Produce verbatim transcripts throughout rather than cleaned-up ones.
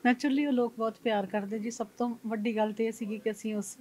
Naturally ਉਹ ਲੋਕ ਬਹੁਤ ਪਿਆਰ ਕਰਦੇ ਜੀ। ਸਭ ਤੋਂ ਵੱਡੀ ਗੱਲ ਤਾਂ ਇਹ ਸੀਗੀ ਕਿ ਅਸੀਂ ਉਸ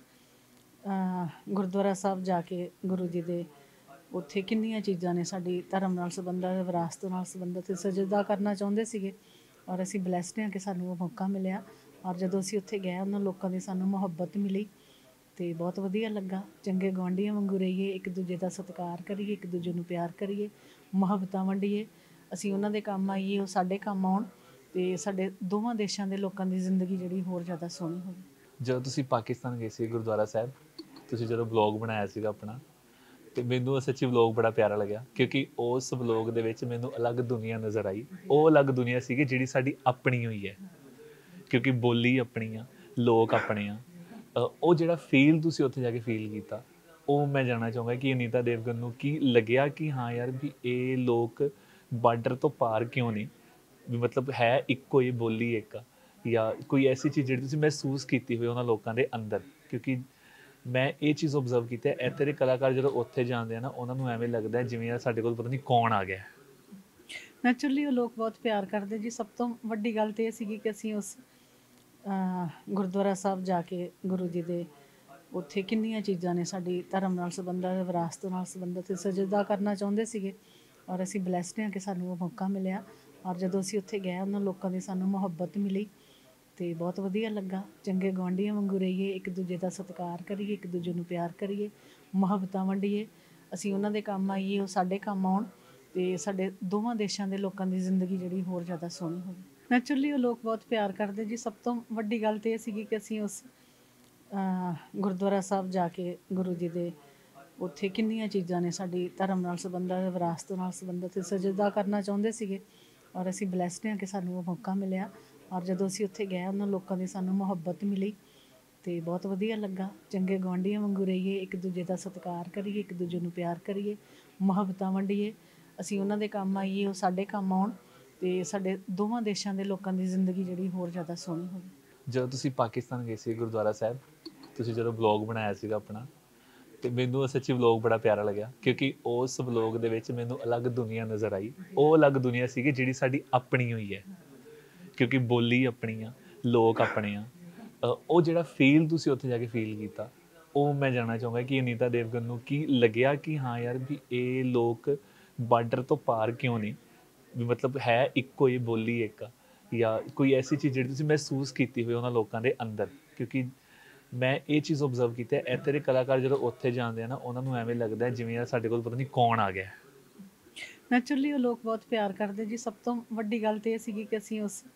ਅ, ਗੁਰਦੁਆਰਾ ਸਾਹਿਬ ਜਾ ਕੇ ਗੁਰੂ ਜੀ ਦੇ ਉੱਥੇ ਕਿੰਨੀਆਂ ਚੀਜ਼ਾਂ ਨੇ ਸਾਡੀ ਧਰਮ ਨਾਲ ਸੰਬੰਧਿਤ, ਵਿਰਾਸਤ ਨਾਲ ਸੰਬੰਧਿਤ ਸਜਦਾ ਕਰਨਾ ਚਾਹੁੰਦੇ ਸੀਗੇ। ਔਰ ਅਸੀਂ ਬਲੈਸਡ ਹਾਂ ਕਿ ਸਾਨੂੰ ਉਹ ਮੌਕਾ ਮਿਲਿਆ। ਔਰ ਜਦੋਂ ਅਸੀਂ ਉੱਥੇ ਗਏ, ਉਹਨਾਂ ਲੋਕਾਂ ਦੀ ਸਾਨੂੰ ਮੁਹੱਬਤ ਮਿਲੀ ਅਤੇ ਬਹੁਤ ਵਧੀਆ ਲੱਗਾ। ਚੰਗੇ ਗੁਆਂਢੀਆਂ ਵਾਂਗੂ ਰਹੀਏ, ਇੱਕ ਦੂਜੇ ਦਾ ਸਤਿਕਾਰ ਕਰੀਏ, ਇੱਕ ਦੂਜੇ ਨੂੰ ਪਿਆਰ ਕਰੀਏ, ਮੁਹੱਬਤਾਂ ਵੰਡੀਏ। ਅਸੀਂ ਉਹਨਾਂ ਦੇ ਕੰਮ ਆਈਏ, ਉਹ ਸਾਡੇ ਕੰਮ ਆਉਣ ਅਤੇ ਸਾਡੇ ਦੋਵਾਂ ਦੇਸ਼ਾਂ ਦੇ ਲੋਕਾਂ ਦੀ ਜ਼ਿੰਦਗੀ ਜਿਹੜੀ ਹੋਰ ਜ਼ਿਆਦਾ ਸੋਹਣੀ ਹੋਵੇ। ਜਦੋਂ ਤੁਸੀਂ ਪਾਕਿਸਤਾਨ ਗਏ ਸੀ ਗੁਰਦੁਆਰਾ ਸਾਹਿਬ, ਤੁਸੀਂ ਜਦੋਂ ਵਲੋਗ ਬਣਾਇਆ ਸੀਗਾ ਆਪਣਾ, ਅਤੇ ਮੈਨੂੰ ਸੱਚੀ ਵਲੋਗ ਬੜਾ ਪਿਆਰਾ ਲੱਗਿਆ, ਕਿਉਂਕਿ ਉਸ ਵਲੋਗ ਦੇ ਵਿੱਚ ਮੈਨੂੰ ਅਲੱਗ ਦੁਨੀਆ ਨਜ਼ਰ ਆਈ। ਉਹ ਅਲੱਗ ਦੁਨੀਆ ਸੀਗੀ ਜਿਹੜੀ ਸਾਡੀ ਆਪਣੀ ਹੋਈ ਹੈ, ਕਿਉਂਕਿ ਬੋਲੀ ਆਪਣੀ ਆ, ਲੋਕ ਆਪਣੇ ਆ। ਉਹ ਜਿਹੜਾ ਫੀਲ ਤੁਸੀਂ ਉੱਥੇ ਜਾ ਕੇ ਫੀਲ ਕੀਤਾ, ਉਹ ਮੈਂ ਜਾਣਨਾ ਚਾਹੂੰਗਾ ਕਿ ਅਨੀਤਾ ਦੇਵਗਨ ਨੂੰ ਕੀ ਲੱਗਿਆ ਕਿ ਹਾਂ ਯਾਰ ਵੀ ਇਹ ਲੋਕ ਬਾਰਡਰ ਤੋਂ ਪਾਰ ਕਿਉਂ ਨਹੀਂ, ਵੀ ਮਤਲਬ ਹੈ ਇੱਕੋ ਹੀ ਬੋਲੀ ਇੱਕ ਆ, ਜਾਂ ਕੋਈ ਐਸੀ ਚੀਜ਼ ਜਿਹੜੀ ਤੁਸੀਂ ਮਹਿਸੂਸ ਕੀਤੀ ਹੋਈ ਉਹਨਾਂ ਲੋਕਾਂ ਦੇ ਅੰਦਰ। ਕਿਉਂਕਿ ਮੈਂ ਇਹ ਚੀਜ਼ ਓਬਜ਼ਰਵ ਕੀਤੀ ਹੈ, ਇੱਥੇ ਦੇ ਕਲਾਕਾਰ ਜਦੋਂ ਉੱਥੇ ਜਾਂਦੇ ਆ ਨਾ, ਉਹਨਾਂ ਨੂੰ ਐਵੇਂ ਲੱਗਦਾ ਜਿਵੇਂ ਯਾਰ ਸਾਡੇ ਕੋਲ ਪਤਾ ਨਹੀਂ ਕੌਣ ਆ ਗਿਆ। ਨੈਚੁਰਲੀ ਉਹ ਲੋਕ ਬਹੁਤ ਪਿਆਰ ਕਰਦੇ ਜੀ। ਸਭ ਤੋਂ ਵੱਡੀ ਗੱਲ ਤਾਂ ਇਹ ਸੀਗੀ ਕਿ ਅਸੀਂ ਉਸ ਅ, ਗੁਰਦੁਆਰਾ ਸਾਹਿਬ ਜਾ ਕੇ ਗੁਰੂ ਜੀ ਦੇ ਉੱਥੇ ਕਿੰਨੀਆਂ ਚੀਜ਼ਾਂ ਨੇ ਸਾਡੀ ਧਰਮ ਨਾਲ ਸੰਬੰਧਿਤ, ਵਿਰਾਸਤ ਨਾਲ ਸੰਬੰਧਿਤ ਸਜਦਾ ਕਰਨਾ ਚਾਹੁੰਦੇ ਸੀਗੇ। ਔਰ ਅਸੀਂ ਬਲੈਸਡ ਹਾਂ ਕਿ ਸਾਨੂੰ ਉਹ ਮੌਕਾ ਮਿਲਿਆ। ਔਰ ਜਦੋਂ ਅਸੀਂ ਉੱਥੇ ਗਏ, ਉਹਨਾਂ ਲੋਕਾਂ ਦੀ ਸਾਨੂੰ ਮੁਹੱਬਤ ਮਿਲੀ ਅਤੇ ਬਹੁਤ ਵਧੀਆ ਲੱਗਾ। ਚੰਗੇ ਗੁਆਂਢੀਆਂ ਵਾਂਗੂ ਰਹੀਏ, ਇੱਕ ਦੂਜੇ ਦਾ ਸਤਿਕਾਰ ਕਰੀਏ, ਇੱਕ ਦੂਜੇ ਨੂੰ ਪਿਆਰ ਕਰੀਏ, ਮੁਹੱਬਤਾਂ ਵੰਡੀਏ। ਅਸੀਂ ਉਹਨਾਂ ਦੇ ਕੰਮ ਆਈਏ, ਉਹ ਸਾਡੇ ਕੰਮ ਆਉਣ ਅਤੇ ਸਾਡੇ ਦੋਵਾਂ ਦੇਸ਼ਾਂ ਦੇ ਲੋਕਾਂ ਦੀ ਜ਼ਿੰਦਗੀ ਜਿਹੜੀ ਹੋਰ ਜ਼ਿਆਦਾ ਸੋਹਣੀ ਹੋਵੇ। ਨੈਚੁਰਲੀ ਉਹ ਲੋਕ ਬਹੁਤ ਪਿਆਰ ਕਰਦੇ ਜੀ। ਸਭ ਤੋਂ ਵੱਡੀ ਗੱਲ ਤਾਂ ਇਹ ਸੀਗੀ ਕਿ ਅਸੀਂ ਉਸ ਅ, ਗੁਰਦੁਆਰਾ ਸਾਹਿਬ ਜਾ ਕੇ ਗੁਰੂ ਜੀ ਦੇ ਉੱਥੇ ਕਿੰਨੀਆਂ ਚੀਜ਼ਾਂ ਨੇ ਸਾਡੀ ਧਰਮ ਨਾਲ ਸੰਬੰਧਿਤ, ਵਿਰਾਸਤ ਨਾਲ ਸੰਬੰਧਿਤ ਸਜਦਾ ਕਰਨਾ ਚਾਹੁੰਦੇ ਸੀਗੇ। ਔਰ ਅਸੀਂ ਬਲੈਸਡ ਹਾਂ ਕਿ ਸਾਨੂੰ ਉਹ ਮੌਕਾ ਮਿਲਿਆ। ਔਰ ਜਦੋਂ ਅਸੀਂ ਉੱਥੇ ਗਏ, ਉਹਨਾਂ ਲੋਕਾਂ ਦੀ ਸਾਨੂੰ ਮੁਹੱਬਤ ਮਿਲੀ ਅਤੇ ਬਹੁਤ ਵਧੀਆ ਲੱਗਾ। ਚੰਗੇ ਗੁਆਂਢੀਆਂ ਵਾਂਗੂ ਰਹੀਏ, ਇੱਕ ਦੂਜੇ ਦਾ ਸਤਿਕਾਰ ਕਰੀਏ, ਇੱਕ ਦੂਜੇ ਨੂੰ ਪਿਆਰ ਕਰੀਏ, ਮੁਹੱਬਤਾਂ ਵੰਡੀਏ। ਅਸੀਂ ਉਹਨਾਂ ਦੇ ਕੰਮ ਆਈਏ, ਉਹ ਸਾਡੇ ਕੰਮ ਆਉਣ ਅਤੇ ਸਾਡੇ ਦੋਵਾਂ ਦੇਸ਼ਾਂ ਦੇ ਲੋਕਾਂ ਦੀ ਜ਼ਿੰਦਗੀ ਜਿਹੜੀ ਹੋਰ ਜ਼ਿਆਦਾ ਸੋਹਣੀ ਹੋਵੇ। ਜਦੋਂ ਤੁਸੀਂ ਪਾਕਿਸਤਾਨ ਗਏ ਸੀ ਗੁਰਦੁਆਰਾ ਸਾਹਿਬ, ਤੁਸੀਂ ਜਦੋਂ ਵਲੋਗ ਬਣਾਇਆ ਸੀਗਾ ਆਪਣਾ, ਅਤੇ ਮੈਨੂੰ ਸੱਚੀ ਵਲੋਗ ਬੜਾ ਪਿਆਰਾ ਲੱਗਿਆ, ਕਿਉਂਕਿ ਉਸ ਵਲੋਗ ਦੇ ਵਿੱਚ ਮੈਨੂੰ ਅਲੱਗ ਦੁਨੀਆ ਨਜ਼ਰ ਆਈ। ਉਹ ਅਲੱਗ ਦੁਨੀਆ ਸੀਗੀ ਜਿਹੜੀ ਸਾਡੀ ਆਪਣੀ ਹੋਈ ਹੈ, ਕਿਉਂਕਿ ਬੋਲੀ ਆਪਣੀ ਆ, ਲੋਕ ਆਪਣੇ ਆ। ਉਹ ਜਿਹੜਾ ਫੀਲ ਤੁਸੀਂ ਉੱਥੇ ਜਾ ਕੇ ਫੀਲ ਕੀਤਾ, ਉਹ ਮੈਂ ਜਾਣਨਾ ਚਾਹੂੰਗਾ ਕਿ ਅਨੀਤਾ ਦੇਵਗਨ ਨੂੰ ਕੀ ਲੱਗਿਆ ਕਿ ਹਾਂ ਯਾਰ ਵੀ ਇਹ ਲੋਕ ਬਾਰਡਰ ਤੋਂ ਪਾਰ ਕਿਉਂ ਨਹੀਂ, ਵੀ ਮਤਲਬ ਹੈ ਇੱਕੋ ਹੀ ਬੋਲੀ ਇੱਕ ਆ, ਜਾਂ ਕੋਈ ਐਸੀ ਚੀਜ਼ ਜਿਹੜੀ ਤੁਸੀਂ ਮਹਿਸੂਸ ਕੀਤੀ ਹੋਈ ਉਹਨਾਂ ਲੋਕਾਂ ਦੇ ਅੰਦਰ। ਕਿਉਂਕਿ ਮੈਂ ਇਹ ਚੀਜ਼ ਓਬਜ਼ਰਵ ਕੀਤੀ ਹੈ, ਇੱਥੇ ਦੇ ਕਲਾਕਾਰ ਜਦੋਂ ਉੱਥੇ ਜਾਂਦੇ ਆ ਨਾ, ਉਹਨਾਂ ਨੂੰ ਐਵੇਂ ਲੱਗਦਾ ਜਿਵੇਂ ਯਾਰ ਸਾਡੇ ਕੋਲ ਪਤਾ ਨਹੀਂ ਕੌਣ ਆ ਗਿਆ। ਨੈਚੁਰਲੀ ਉਹ ਲੋਕ ਬਹੁਤ ਪਿਆਰ ਕਰਦੇ ਜੀ। ਸਭ ਤੋਂ ਵੱਡੀ ਗੱਲ ਤਾਂ ਇਹ ਸੀਗੀ ਕਿ ਅਸੀਂ ਉਸ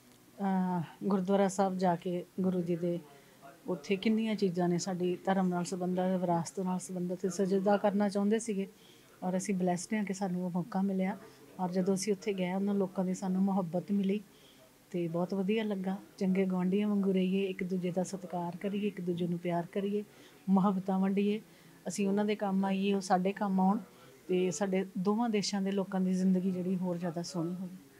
ਅ, ਗੁਰਦੁਆਰਾ ਸਾਹਿਬ ਜਾ ਕੇ ਗੁਰੂ ਜੀ ਦੇ ਉੱਥੇ ਕਿੰਨੀਆਂ ਚੀਜ਼ਾਂ ਨੇ ਸਾਡੀ ਧਰਮ ਨਾਲ ਸੰਬੰਧਿਤ, ਵਿਰਾਸਤ ਨਾਲ ਸੰਬੰਧਿਤ ਸਜਦਾ ਕਰਨਾ ਚਾਹੁੰਦੇ ਸੀਗੇ। ਔਰ ਅਸੀਂ ਬਲੈਸਡ ਹਾਂ ਕਿ ਸਾਨੂੰ ਉਹ ਮੌਕਾ ਮਿਲਿਆ। ਔਰ ਜਦੋਂ ਅਸੀਂ ਉੱਥੇ ਗਏ, ਉਹਨਾਂ ਲੋਕਾਂ ਦੀ ਸਾਨੂੰ ਮੁਹੱਬਤ ਮਿਲੀ ਅਤੇ ਬਹੁਤ ਵਧੀਆ ਲੱਗਾ। ਚੰਗੇ ਗੁਆਂਢੀਆਂ ਵਾਂਗੂ ਰਹੀਏ, ਇੱਕ ਦੂਜੇ ਦਾ ਸਤਿਕਾਰ ਕਰੀਏ, ਇੱਕ ਦੂਜੇ ਨੂੰ ਪਿਆਰ ਕਰੀਏ, ਮੁਹੱਬਤਾਂ ਵੰਡੀਏ। ਅਸੀਂ ਉਹਨਾਂ ਦੇ ਕੰਮ ਆਈਏ, ਉਹ ਸਾਡੇ ਕੰਮ ਆਉਣ ਅਤੇ ਸਾਡੇ ਦੋਵਾਂ ਦੇਸ਼ਾਂ ਦੇ ਲੋਕਾਂ ਦੀ ਜ਼ਿੰਦਗੀ ਜਿਹੜੀ ਹੋਰ ਜ਼ਿਆਦਾ ਸੋਹਣੀ ਹੋਵੇ।